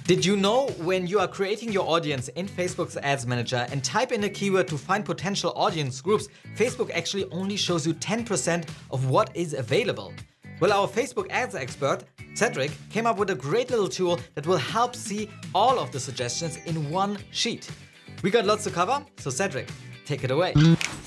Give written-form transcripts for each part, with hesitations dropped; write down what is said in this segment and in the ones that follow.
Did you know when you are creating your audience in Facebook's Ads Manager and type in a keyword to find potential audience groups, Facebook actually only shows you 10% of what is available? Well, our Facebook ads expert, Cedric, came up with a great little tool that will help see all of the suggestions in one sheet. We got lots to cover, so Cedric, take it away.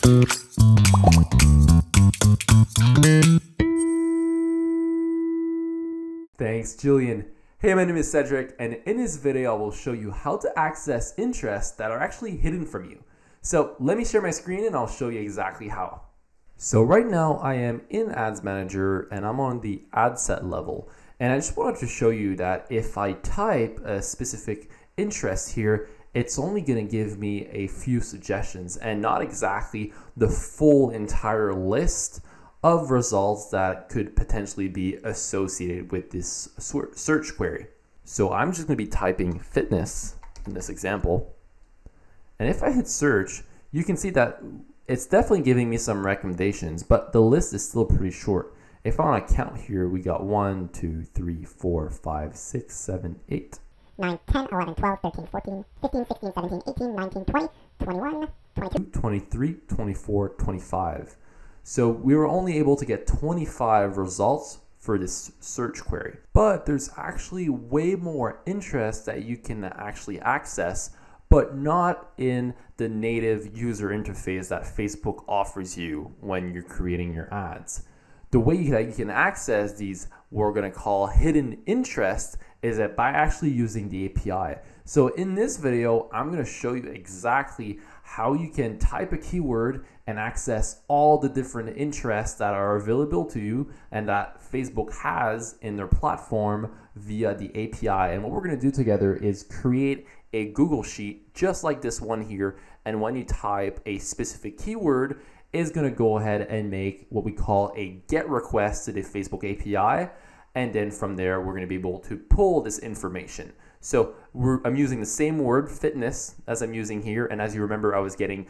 Thanks, Julian. Hey, my name is Cedric, and in this video, I will show you how to access interests that are actually hidden from you. So let me share my screen and I'll show you exactly how. So right now I am in Ads Manager and I'm on the ad set level. And I just wanted to show you that if I type a specific interest here, it's only going to give me a few suggestions and not exactly the full entire list of results that could potentially be associated with this search query. So I'm just going to be typing fitness in this example. And if I hit search, you can see that it's definitely giving me some recommendations, but the list is still pretty short. If I want to count here, we got 1, 2, 3, 4, 5, 6, 7, 8. 9, 10, 11, 12, 13, 14, 15, 16, 17, 18, 19, 20, 21, 22, 23, 24, 25. So we were only able to get 25 results for this search query. But there's actually way more interest that you can actually access, but not in the native user interface that Facebook offers you when you're creating your ads. The way that you can access these, we're going to call hidden interest, is that by actually using the API. So in this video, I'm going to show you exactly how you can type a keyword and access all the different interests that are available to you and that Facebook has in their platform via the API. And what we're going to do together is create a Google Sheet just like this one here. And when you type a specific keyword, it's going to go ahead and make what we call a GET request to the Facebook API. And then from there, we're going to be able to pull this information. So I'm using the same word, fitness, as I'm using here. And as you remember, I was getting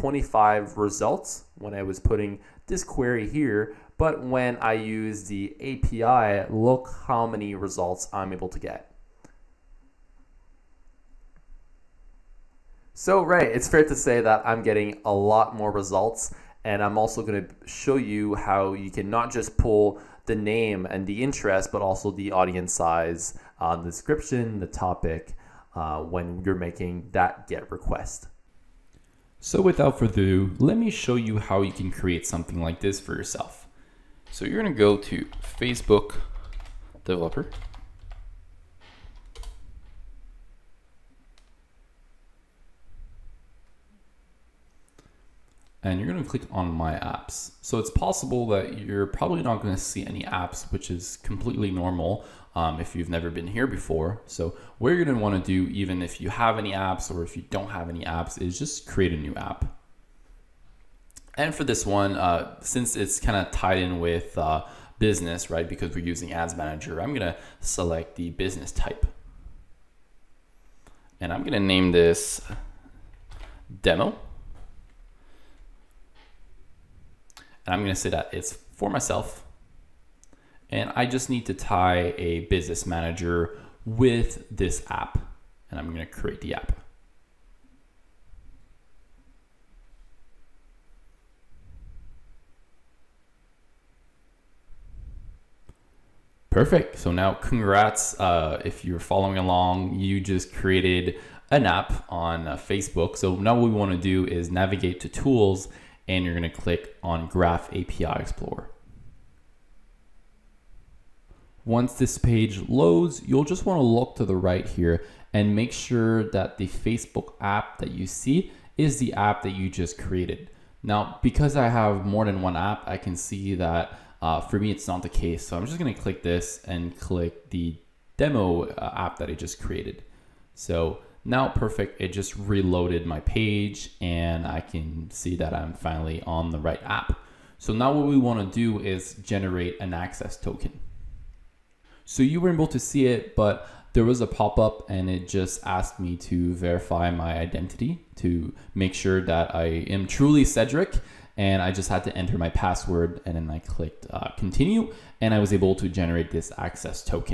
25 results when I was putting this query here. But when I use the API, look how many results I'm able to get. So right, it's fair to say that I'm getting a lot more results. And I'm also going to show you how you can not just pull the name and the interest, but also the audience size, the description, the topic, when you're making that GET request. So without further ado, let me show you how you can create something like this for yourself. So you're going to go to Facebook Developer. And you're going to click on My Apps. So it's possible that you're probably not going to see any apps, which is completely normal if you've never been here before. So what you're going to want to do, even if you have any apps or if you don't have any apps, is just create a new app. And for this one, since it's kind of tied in with business, right, because we're using Ads Manager, I'm going to select the business type. And I'm going to name this Demo. And I'm going to say that it's for myself. And I just need to tie a business manager with this app. And I'm going to create the app. Perfect. So now congrats. If you're following along, you just created an app on Facebook. So now what we want to do is navigate to Tools, and you're going to click on Graph API Explorer. Once this page loads, you'll just want to look to the right here and make sure that the Facebook app that you see is the app that you just created. Now, because I have more than one app, I can see that for me, it's not the case. So I'm just going to click this and click the demo app that I just created. So now, perfect, it just reloaded my page and I can see that I'm finally on the right app. So now what we want to do is generate an access token. So you were able to see it, but there was a pop-up and it just asked me to verify my identity to make sure that I am truly Cedric, and I just had to enter my password, and then I clicked continue, and I was able to generate this access token.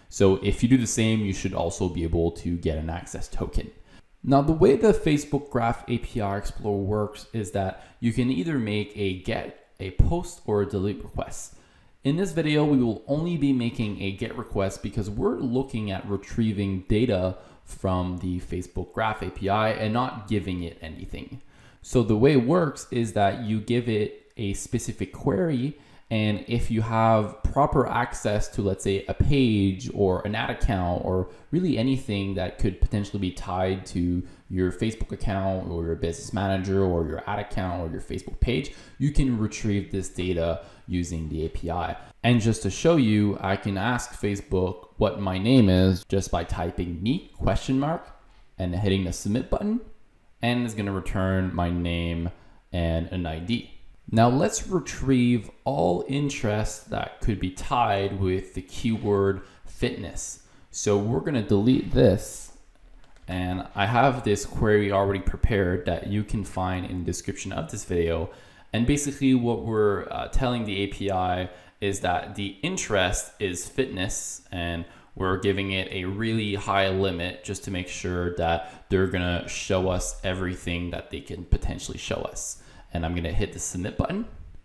So if you do the same, you should also be able to get an access token. Now, the way the Facebook Graph API Explorer works is that you can either make a get, a post, or a delete request. In this video, we will only be making a get request because we're looking at retrieving data from the Facebook Graph API and not giving it anything. So the way it works is that you give it a specific query, and if you have proper access to, let's say, a page or an ad account or really anything that could potentially be tied to your Facebook account or your business manager or your ad account or your Facebook page, you can retrieve this data using the API. And just to show you, I can ask Facebook what my name is just by typing me ? And hitting the submit button, and it's going to return my name and an ID. Now let's retrieve all interest that could be tied with the keyword fitness. So we're going to delete this, and I have this query already prepared that you can find in the description of this video. And basically what we're telling the API is that the interest is fitness, and we're giving it a really high limit just to make sure that they're going to show us everything that they can potentially show us. And I'm going to hit the submit button.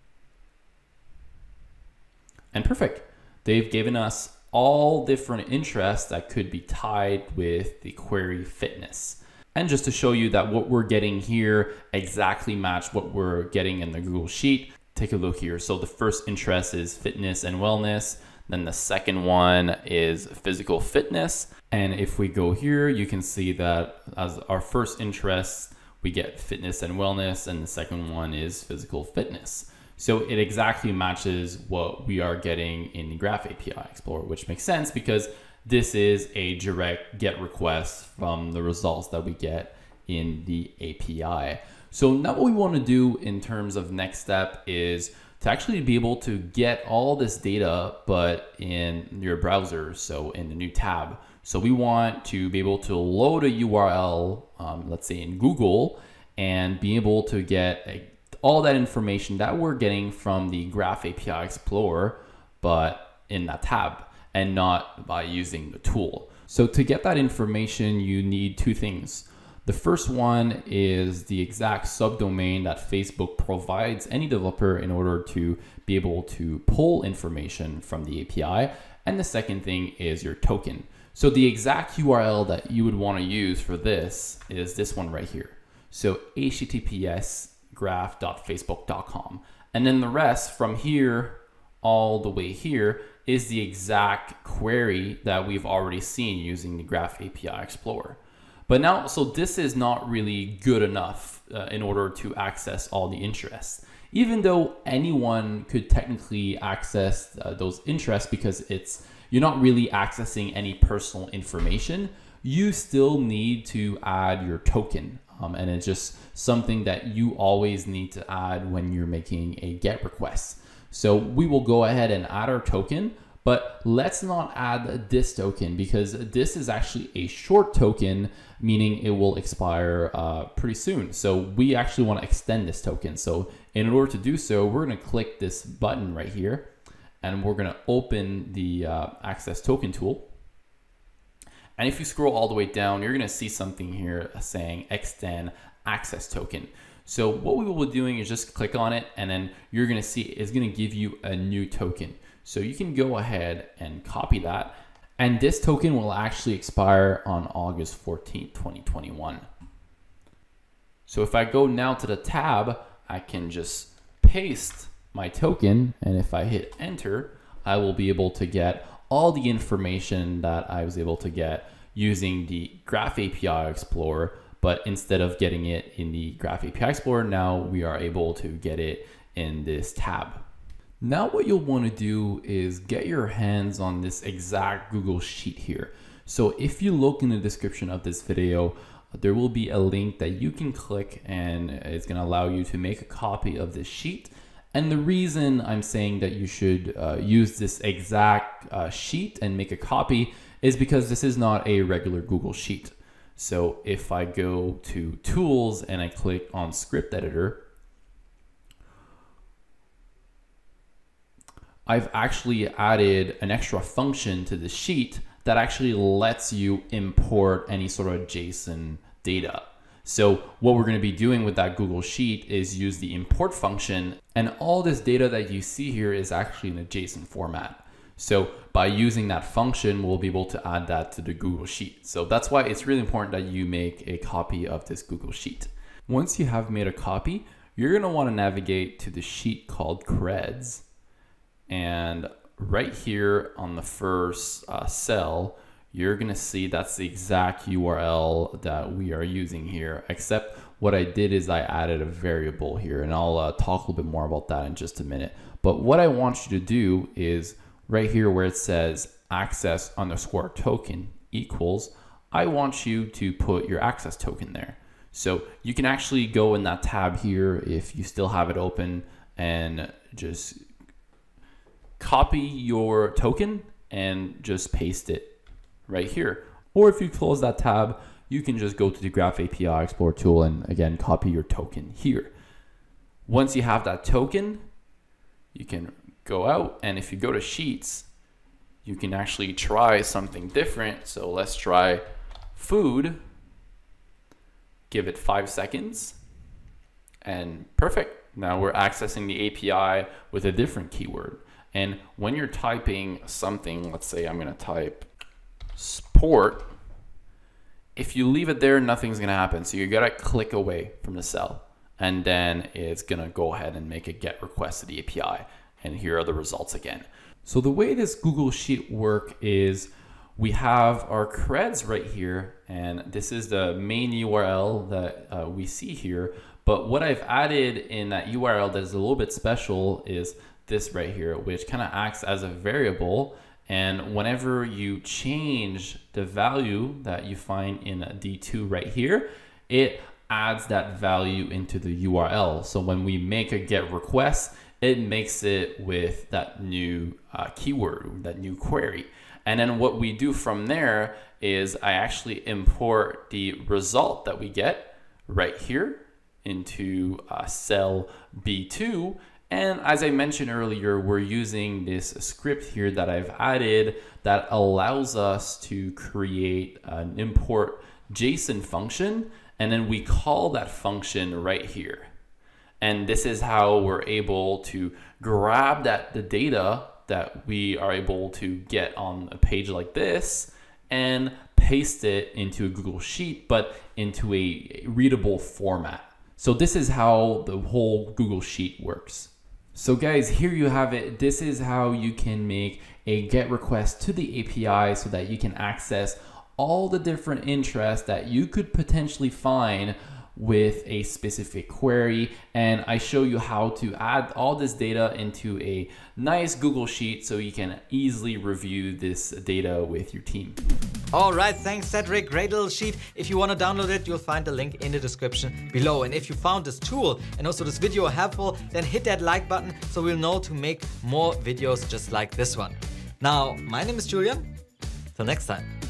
And perfect. They've given us all different interests that could be tied with the query fitness. And just to show you that what we're getting here exactly match what we're getting in the Google Sheet, take a look here. So the first interest is fitness and wellness. Then the second one is physical fitness. And if we go here, you can see that as our first interest, we get fitness and wellness, and the second one is physical fitness. So it exactly matches what we are getting in the Graph API Explorer, which makes sense because this is a direct GET request from the results that we get in the API. So now what we want to do in terms of next step is to actually be able to get all this data, but in your browser, so in the new tab. So we want to be able to load a URL, let's say in Google, and be able to get all that information that we're getting from the Graph API Explorer, but in that tab and not by using the tool. So to get that information, you need two things. The first one is the exact subdomain that Facebook provides any developer in order to be able to pull information from the API. And the second thing is your token. So the exact URL that you would want to use for this is this one right here. So https://graph.facebook.com. And then the rest from here all the way here is the exact query that we've already seen using the Graph API Explorer. But now, so this is not really good enough in order to access all the interests. Even though anyone could technically access those interests because you're not really accessing any personal information, you still need to add your token. And it's just something that you always need to add when you're making a GET request. So we will go ahead and add our token, but let's not add this token because this is actually a short token, meaning it will expire pretty soon. So we actually want to extend this token. So in order to do so, we're going to click this button right here, and we're going to open the access token tool. And if you scroll all the way down, you're going to see something here saying extend access token. So what we will be doing is just click on it, and then you're going to see it's going to give you a new token. So you can go ahead and copy that. And this token will actually expire on August 14th, 2021. So if I go now to the tab, I can just paste my token. And if I hit enter, I will be able to get all the information that I was able to get using the Graph API Explorer. But instead of getting it in the Graph API Explorer, now we are able to get it in this tab. Now what you'll want to do is get your hands on this exact Google Sheet here. So if you look in the description of this video, there will be a link that you can click, and it's going to allow you to make a copy of this sheet. And the reason I'm saying that you should use this exact sheet and make a copy is because this is not a regular Google Sheet. So if I go to Tools and I click on Script Editor, I've actually added an extra function to the sheet that actually lets you import any sort of JSON data. So what we're going to be doing with that Google Sheet is use the import function, and all this data that you see here is actually in a JSON format. So by using that function, we'll be able to add that to the Google Sheet. So that's why it's really important that you make a copy of this Google Sheet. Once you have made a copy, you're going to want to navigate to the sheet called Creds. And right here on the first cell, you're going to see that's the exact URL that we are using here, except what I did is I added a variable here, and I'll talk a little bit more about that in just a minute. But what I want you to do is right here where it says access_token equals, I want you to put your access token there. So you can actually go in that tab here if you still have it open and just copy your token and just paste it right here. Or if you close that tab, you can just go to the Graph API Explorer tool and again, copy your token here. Once you have that token, you can go out, and if you go to Sheets, you can actually try something different. So let's try food, give it 5 seconds, and perfect. Now we're accessing the API with a different keyword. And when you're typing something, let's say I'm gonna type sport, if you leave it there, nothing's gonna happen. So you gotta click away from the cell, and then it's gonna go ahead and make a GET request to the API. And here are the results again. So the way this Google Sheet work is we have our creds right here, and this is the main URL that we see here. But what I've added in that URL that is a little bit special is this right here, which kind of acts as a variable. And whenever you change the value that you find in D2 right here, it adds that value into the URL. So when we make a GET request, it makes it with that new keyword, that new query. And then what we do from there is I actually import the result that we get right here into cell B2. And as I mentioned earlier, we're using this script here that I've added that allows us to create an import JSON function. And then we call that function right here. And this is how we're able to grab the data that we are able to get on a page like this and paste it into a Google Sheet, but into a readable format. So this is how the whole Google Sheet works. So guys, here you have it. This is how you can make a GET request to the API so that you can access all the different interests that you could potentially find with a specific query. And I show you how to add all this data into a nice Google Sheet so you can easily review this data with your team. All right, thanks Cedric, great little sheet. If you want to download it, you'll find the link in the description below. And if you found this tool and also this video helpful, then hit that like button so we'll know to make more videos just like this one. Now, my name is Julian. Till next time.